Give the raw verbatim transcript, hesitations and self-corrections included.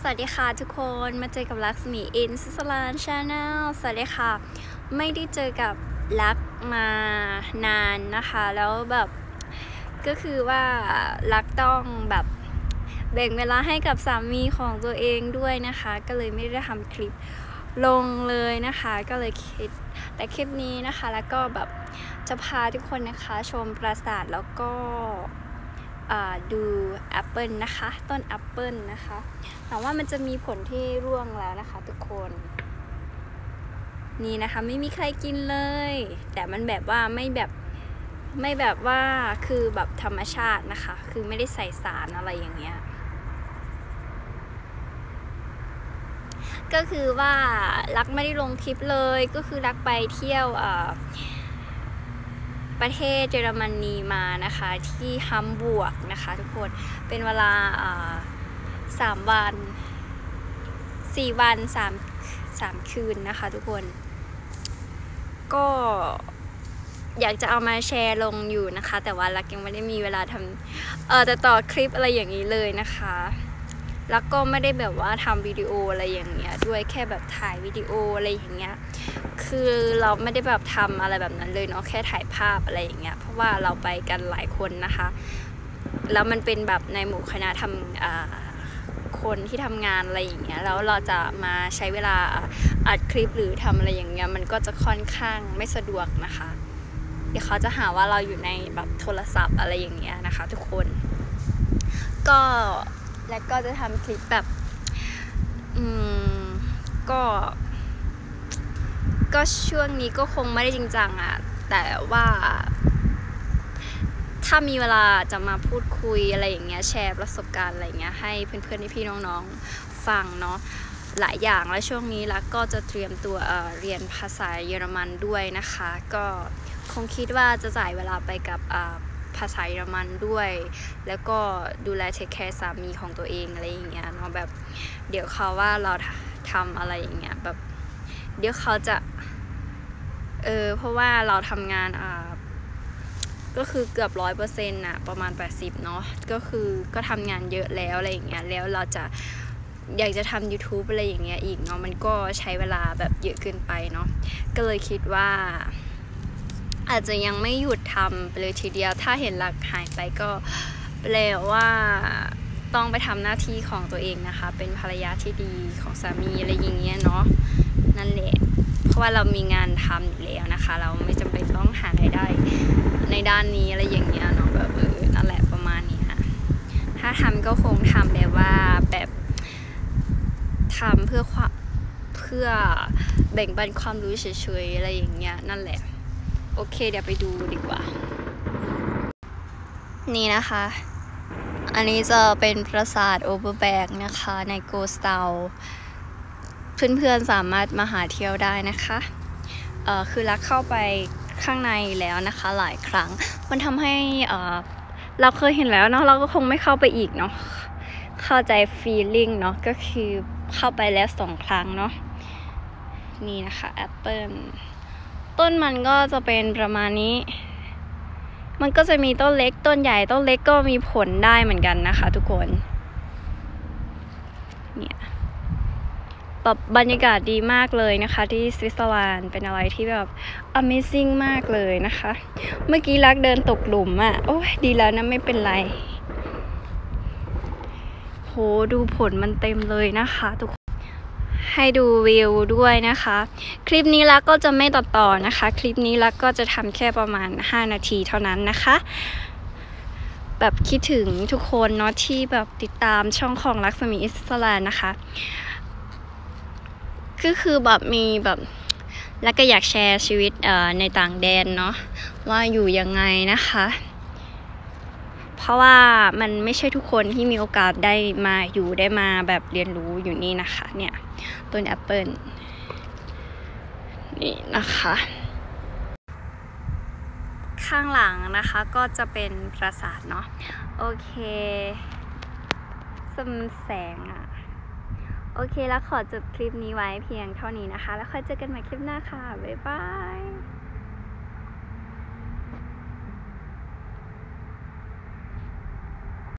สวัสดีค่ะทุกคนมาเจอกับลักษมีอินซิสลานชาแนลสวัสดีค่ะไม่ได้เจอกับลักมานานนะคะแล้วแบบก็คือว่าลักต้องแบบแบ่งเวลาให้กับสามีของตัวเองด้วยนะคะก็เลยไม่ได้ทำคลิปลงเลยนะคะก็เลยคิดแต่คลิปนี้นะคะแล้วก็แบบจะพาทุกคนนะคะชมปราสาทแล้วก็ดูแอปเปิลนะคะต้นแอปเปิลนะคะแต่ว่ามันจะมีผลที่ร่วงแล้วนะคะทุกคนนี่นะคะไม่มีใครกินเลยแต่มันแบบว่าไม่แบบไม่แบบว่าคือแบบธรรมชาตินะคะคือไม่ได้ใส่สารอะไรอย่างเงี้ยก็คือว่ารักไม่ได้ลงคลิปเลยก็คือรักไปเที่ยวประเทศเยอรมนีมานะคะที่ฮัมบูร์กนะคะทุกคนเป็นเวลาสามวันสี่วันสามสามคืนนะคะทุกคนก็อยากจะเอามาแชร์ลงอยู่นะคะแต่ว่ารักยังไม่ได้มีเวลาทำเออแต่ต่อคลิปอะไรอย่างนี้เลยนะคะแล้วก็ไม่ได้แบบว่าทำวิดีโออะไรอย่างเงี้ยด้วยแค่แบบถ่ายวิดีโออะไรอย่างเงี้ยคือเราไม่ได้แบบทำอะไรแบบนั้นเลยเนาะแค่ถ่ายภาพอะไรอย่างเงี้ยเพราะว่าเราไปกันหลายคนนะคะแล้วมันเป็นแบบในหมู่คณะทำคนที่ทำงานอะไรอย่างเงี้ยแล้วเราจะมาใช้เวลาอัดคลิปหรือทำอะไรอย่างเงี้ยมันก็จะค่อนข้างไม่สะดวกนะคะเดี๋ยวเขาจะหาว่าเราอยู่ในแบบโทรศัพท์อะไรอย่างเงี้ยนะคะทุกคนก็แล้วก็จะทำคลิปแบบอืมก็ก็ช่วงนี้ก็คงไม่ได้จริงจังอะแต่ว่าถ้ามีเวลาจะมาพูดคุยอะไรอย่างเงี้ยแชร์ประสบการณ์อะไรอย่างเงี้ยให้เพื่อนๆพี่น้องๆฟังเนาะหลายอย่างและช่วงนี้ลักก็จะเตรียมตัว เอ่อ เรียนภาษาเยอรมันด้วยนะคะก็คงคิดว่าจะจ่ายเวลาไปกับภาษาเยอรมันด้วยแล้วก็ดูแลเทคแคร์สามีของตัวเองอะไรอย่างเงี้ยเนาะแบบเดี๋ยวเขาว่าเราทำอะไรอย่างเงี้ยแบบเดี๋ยวเขาจะเออเพราะว่าเราทำงานอ่าก็คือเกือบร้อยเปอร์เซ็นต์น่ะประมาณแปดสิบเนาะก็คือก็ทำงานเยอะแล้วอะไรอย่างเงี้ยแล้วเราจะอยากจะทำ YouTube อะไรอย่างเงี้ยอีกเนาะมันก็ใช้เวลาแบบเยอะเกินไปเนาะก็เลยคิดว่าอาจจะยังไม่หยุดทำเลยทีเดียวถ้าเห็นหลักหายไปก็แปลว่าต้องไปทำหน้าที่ของตัวเองนะคะเป็นภรรยาที่ดีของสามีอะไรอย่างเงี้ยเนาะนั่นแหละเพราะว่าเรามีงานทำอยู่แล้วนะคะเราไม่จำเป็นต้องหารายได้ในด้านนี้อะไรอย่างเงี้ยเนาะแบบเออนั่นแหละประมาณนี้ค่ะถ้าทำก็คงทำแบบว่าแบบทำเพื่อความเพื่อแบ่งปันความรู้เฉยๆอะไรอย่างเงี้ยนั่นแหละโอเคเดี๋ยวไปดูดีกว่านี่นะคะอันนี้จะเป็นปราสาทโอเบอร์แบกนะคะในโกสเตาเพื่อนๆสามารถมาหาเที่ยวได้นะคะเอ่อคือรักเข้าไปข้างในแล้วนะคะหลายครั้งมันทำให้เอ่อเราเคยเห็นแล้วเนาะเราก็คงไม่เข้าไปอีกเนาะเข้าใจฟีลลิ่งเนาะก็คือเข้าไปแล้วสองครั้งเนาะนี่นะคะแอปเปิลต้นมันก็จะเป็นประมาณนี้มันก็จะมีต้นเล็กต้นใหญ่ต้นเล็กก็มีผลได้เหมือนกันนะคะทุกคนเนี่ยแบบบรรยากาศดีมากเลยนะคะที่สวิตเซอร์แลนด์เป็นอะไรที่แบบ Amazing มากเลยนะคะเมื่อกี้รักเดินตกหลุมอ่ะโอ้ยดีแล้วนะไม่เป็นไรโหดูผลมันเต็มเลยนะคะทุกคนให้ดูวิวด้วยนะคะคลิปนี้ลักก็จะไม่ตัดต่อนะคะคลิปนี้ลักก็จะทำแค่ประมาณห้านาทีเท่านั้นนะคะแบบคิดถึงทุกคนเนาะที่แบบติดตามช่องของลักษมีอิสระนะคะก็คือแบบมีแบบแล้วก็อยากแชร์ชีวิตเอ่อในต่างแดนเนาะว่าอยู่ยังไงนะคะเพราะว่ามันไม่ใช่ทุกคนที่มีโอกาสได้มาอยู่ได้มาแบบเรียนรู้อยู่นี่นะคะเนี่ยต้นแอปเปิลนี่นะคะข้างหลังนะคะก็จะเป็นปราสาทเนาะโอเคสมแสงอะโอเคแล้วขอจบคลิปนี้ไว้เพียงเท่านี้นะคะแล้วค่อยเจอกันใหม่คลิปหน้าค่ะบ๊ายบาย